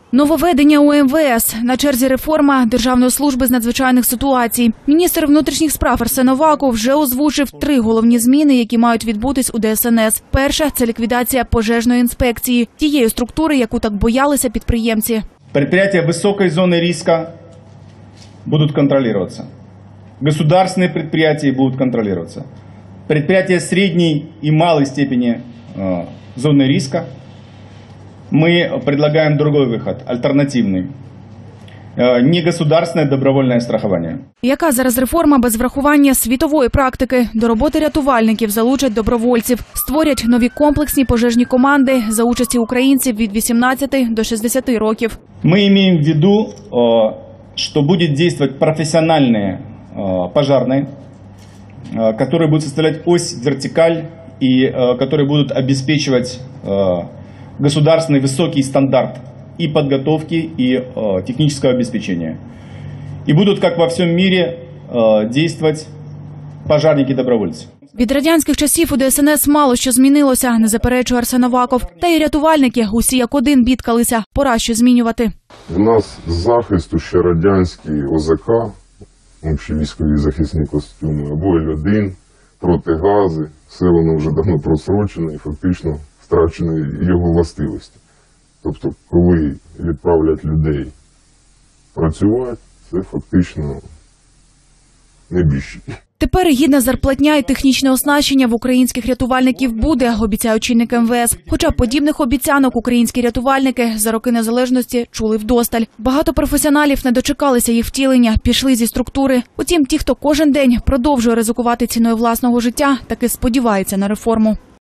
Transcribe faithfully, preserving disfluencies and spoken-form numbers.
Нововведення у ем ве ес. На черзі реформа Державної служби з надзвичайних ситуацій. Міністр внутрішніх справ Арсен Аваков вже озвучив три головні зміни, які мають відбутись у де ес ен ес. Перша – це ліквідація пожежної інспекції, тієї структури, яку так боялися підприємці. Предприятия высокой зоны риска будут контролироваться. Государственные предприятия будут контролироваться. Предприятия средней и малой степени э, зоны риска мы предлагаем другой выход, альтернативный. Э, негосударственное добровольное страхование. Яка зараз реформа без врахування світової практики? До роботи рятувальників залучать добровольців, створять нові комплексні пожежні команди за участі українців від вісімнадцяти до шістдесяти років. Мы имеем в виду, э, что будет действовать профессиональные э, пожарные, э, которые будут составлять ось вертикаль и э, которые будут обеспечивать э, государственный высокий стандарт и подготовки, и э, технического обеспечения. И будут, как во всем мире, э, действовать пожарники-добровольцы. Від радянських часів у де ес ен ес мало що змінилося, не заперечує Арсен Аваков. Та й рятувальники усі як один бідкалися, пора що змінювати. У нас з захисту ще радянський о зе ка, общовійськові захисні костюми, або ель один, протигази. Все воно вже давно просрочено і фактично втрачено його властивості. Тобто, коли відправлять людей працювати, це фактично небіжчики. Тепер гідна зарплатня і технічне оснащення в українських рятувальників буде, обіцяє очільник ем ве ес. Хоча подібних обіцянок українські рятувальники за роки незалежності чули вдосталь. Багато професіоналів не дочекалися їх втілення, пішли зі структури. Утім, ті, хто кожен день продовжує ризикувати ціною власного життя, таки сподіваються на реформу.